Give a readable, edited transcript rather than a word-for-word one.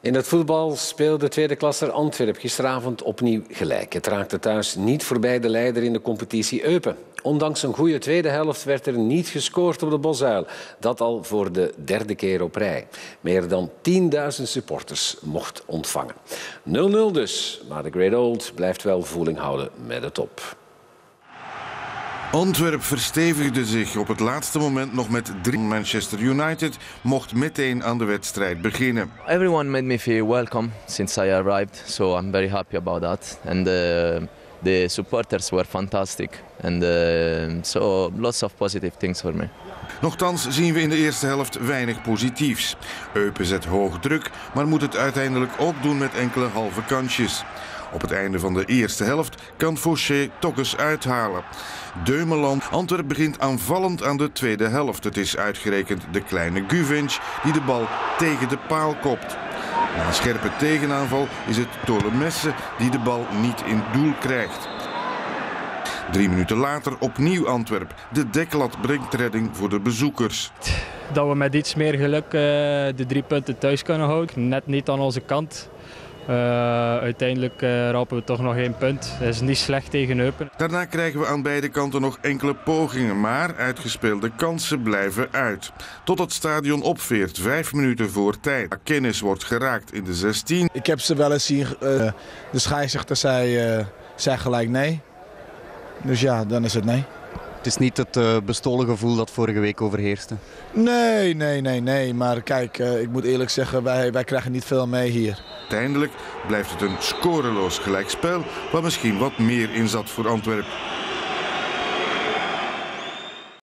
In het voetbal speelde tweede klasser Antwerp gisteravond opnieuw gelijk. Het raakte thuis niet voorbij de leider in de competitie Eupen. Ondanks een goede tweede helft werd er niet gescoord op de Bosuil. Dat al voor de derde keer op rij. Meer dan 10.000 supporters mocht ontvangen. 0-0 dus, maar de Great Old blijft wel voeling houden met de top. Antwerp verstevigde zich op het laatste moment nog met 3. Manchester United mocht meteen aan de wedstrijd beginnen. Everyone made me feel welcome since I arrived, so I'm very happy about that. And the supporters were fantastic, and so lots of positive things for me. Nochtans zien we in de eerste helft weinig positiefs. Eupen zet hoog druk, maar moet het uiteindelijk ook doen met enkele halve kansjes. Op het einde van de eerste helft kan Fauché toch eens uithalen. Deumeland. Antwerp begint aanvallend aan de tweede helft. Het is uitgerekend de kleine Guvenc die de bal tegen de paal kopt. Na een scherpe tegenaanval is het Tolomesse die de bal niet in doel krijgt. 3 minuten later opnieuw Antwerp. De deklat brengt redding voor de bezoekers. Dat we met iets meer geluk de 3 punten thuis kunnen houden. Net niet aan onze kant. Uiteindelijk rapen we toch nog 1 punt. Dat is niet slecht tegen Eupen. Daarna krijgen we aan beide kanten nog enkele pogingen, maar uitgespeelde kansen blijven uit. Tot het stadion opveert, 5 minuten voor tijd. Kennis wordt geraakt in de 16. Ik heb ze wel eens zien, de scheidsrechter zei gelijk nee. Dus ja, dan is het nee. Het is niet het bestolen gevoel dat vorige week overheerste? Nee. Maar kijk, ik moet eerlijk zeggen, wij krijgen niet veel mee hier. Uiteindelijk blijft het een scoreloos gelijkspel, waar misschien wat meer in zat voor Antwerp.